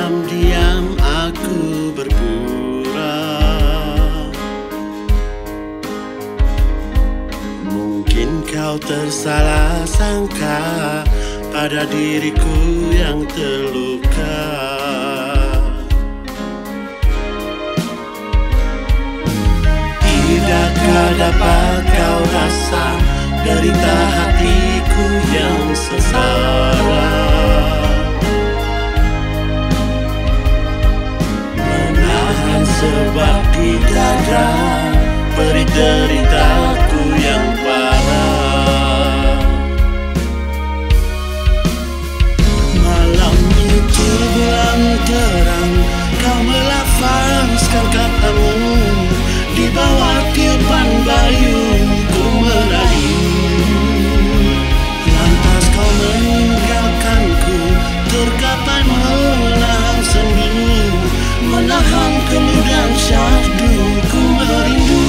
Diam-diam aku berpura, mungkin kau tersalah sangka pada diriku yang terluka. Tidakkah dapat kau rasa derita hatiku yang sengsara, menahan sebab di dada beri deritaku yang parah. Malam itu bulan terang, kau melafazkan katamu di bawah tiupan bayu ku merayu. Lantas kau meninggalkanku, tergapai menahan sendu, menahan kemudian syahdu ku merindu.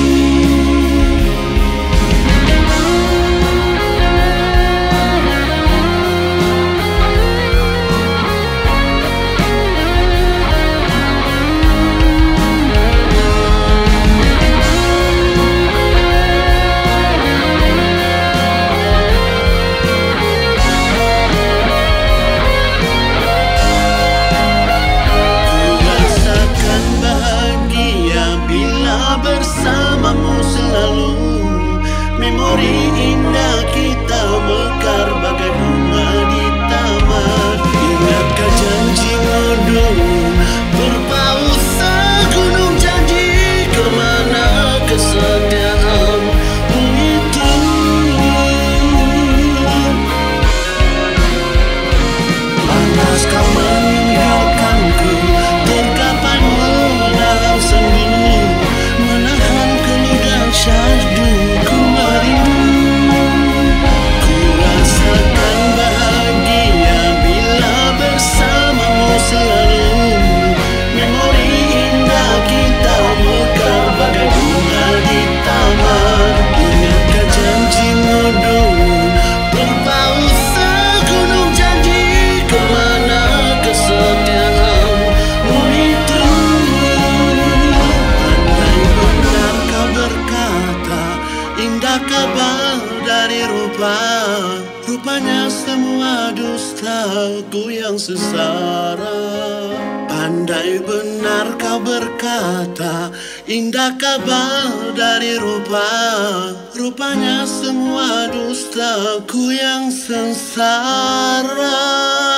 Bersamamu selalu, memori indah kita mekar bagai bunga di taman. Ingatkah janjimu dulu, berpaut segunung janji, kemana kesetiaanmu itu? Lantas kau meninggalkanku, tergapai menahan sendu, menahan kemudian syahdu ku merindu. Ku rasakan bahagia bila bersamamu selalu, memori indah kita mekar bagai bunga di taman. Ingatkah janjimu dulu, berpaut segunung janji, kemana kesetiaanmu itu? Indah kabar dari rupa, rupanya semua dusta ku yang sesara. Pandai benar kau berkata, indah kabar dari rupa, rupanya semua dusta ku yang sengsara.